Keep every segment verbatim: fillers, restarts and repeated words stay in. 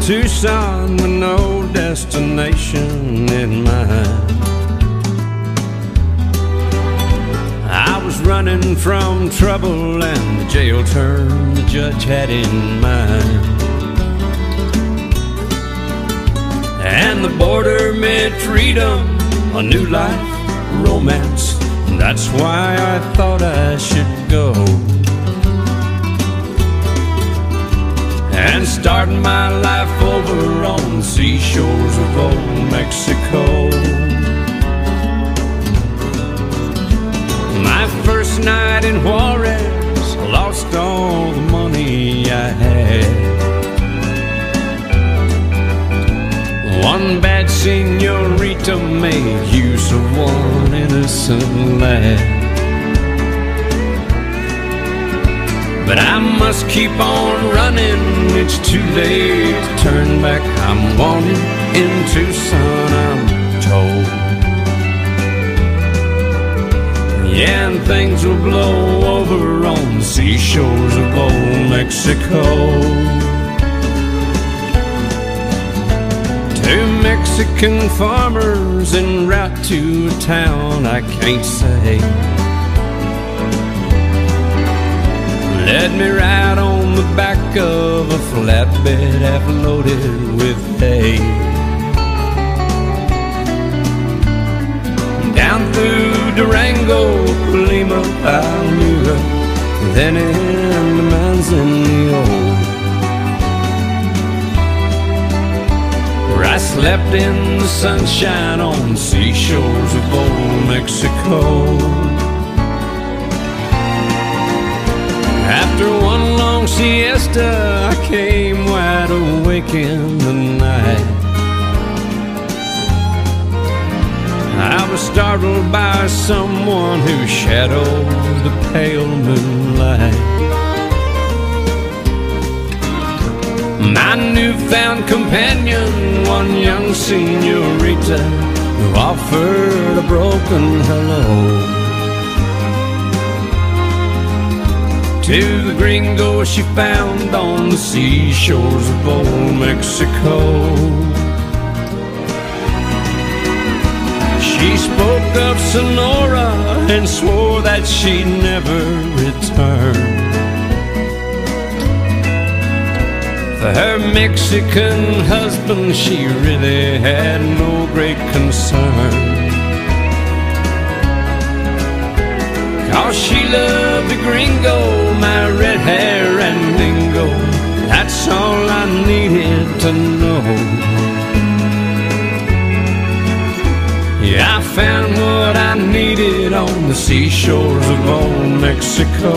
Tucson with no destination in mind. I was running from trouble and the jail term the judge had in mind. And the border meant freedom, a new life, romance. That's why I thought I should go and start my life over on the seashores of old Mexico. My first night in Juarez, lost all the money I had. One bad señorita made use of one innocent lad. But I must keep on running, it's too late to turn back. I'm wanted in Tucson, I'm told. Yeah, and things will blow over on the seashores of old Mexico. Two Mexican farmers en route to a town I can't say led me right on the back of a flatbed half loaded with hay. Down through Durango, Colima, Palmyra, then in the Manzanillo, where I slept in the sunshine on the seashores of old Mexico. After one long siesta, I came wide awake in the night. I was startled by someone who shadowed the pale moonlight. My newfound companion, one young señorita, who offered a broken hello to the gringo she found on the seashores of old Mexico. She spoke of Sonora and swore that she'd never return. For her Mexican husband she really had no great concern, 'cause she loved the gringo, my red hair and lingo. That's all I needed to know. Yeah, I found what I needed on the seashores of old Mexico.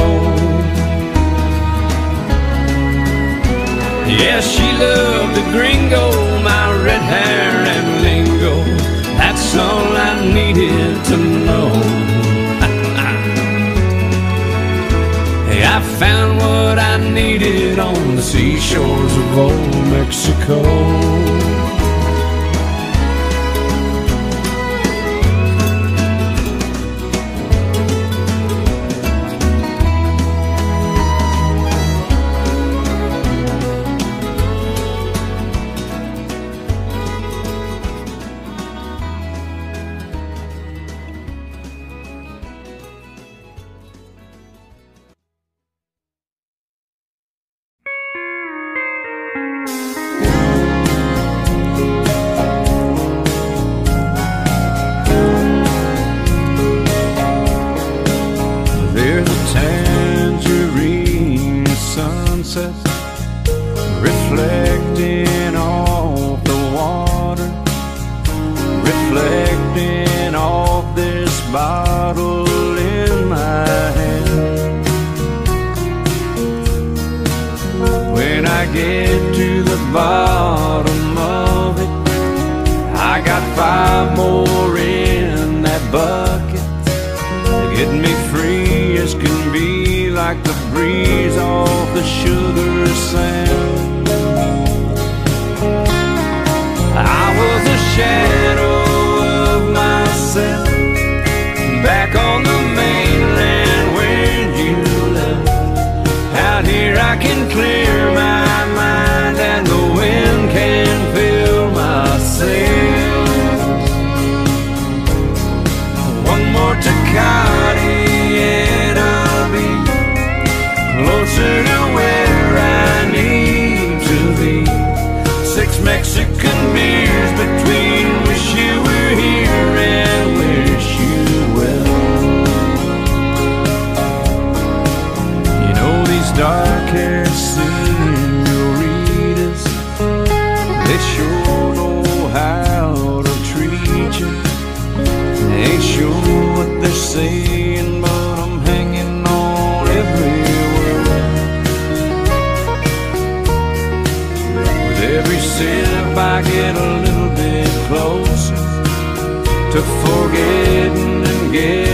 Yeah, she loved the gringo, my red hair and lingo. That's all I needed to know. I found what I needed on the seashores of old Mexico. Reflecting off the water, reflecting off this bottle in my hand. When I get to the bottom of it, I got five more in that bucket to get me free as can be, like the breeze off the sugar sand. I was a shadow of myself back on the mainland when you left. Out here I can clear my mind and the wind can barely seeing, but I'm hanging on every word. With every sip I get a little bit closer to forgetting and getting